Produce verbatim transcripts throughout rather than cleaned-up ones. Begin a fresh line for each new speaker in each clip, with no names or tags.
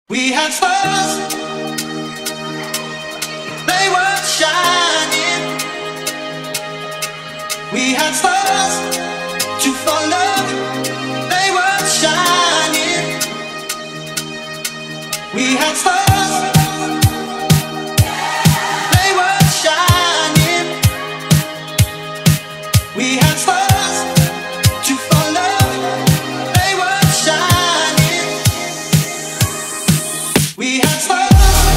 We had stars, they were shining. We had stars to follow, they were shining. We had stars, they were shining. We had stars to follow, they were shining. We had stars.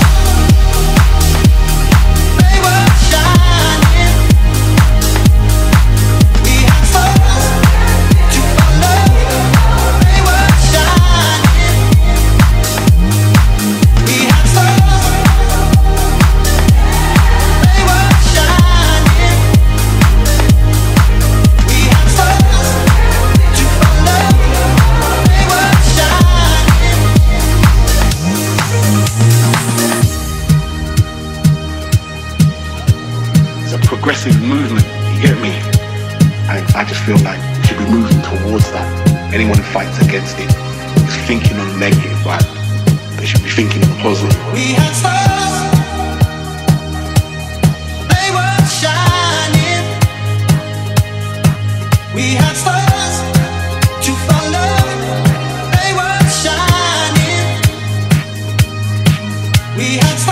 Progressive movement, you get me? I, I just feel like we should be moving towards that. Anyone who fights against it is thinking on the negative, right? They should be thinking on the positive.
We had stars, they were shining. We had stars to follow, they were shining. We had stars.